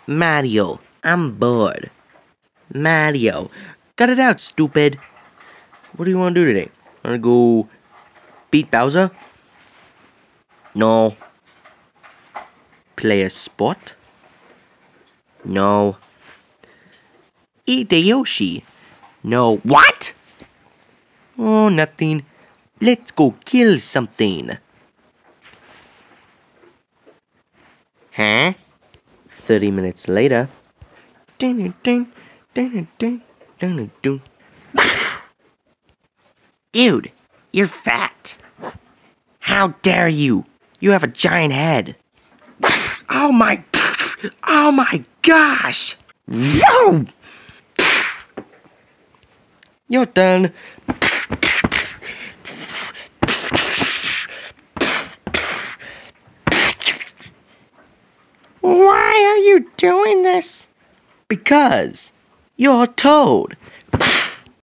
Mario, I'm bored. Mario, cut it out, stupid. What do you want to do today? Want to go beat Bowser? No. Play a sport? No. Eat a Yoshi? No. What? Oh, nothing. Let's go kill something. Huh? 30 minutes later. Dude, you're fat. How dare you? You have a giant head. Oh my gosh. No! You're done. Why are you doing this? Because you're Toad,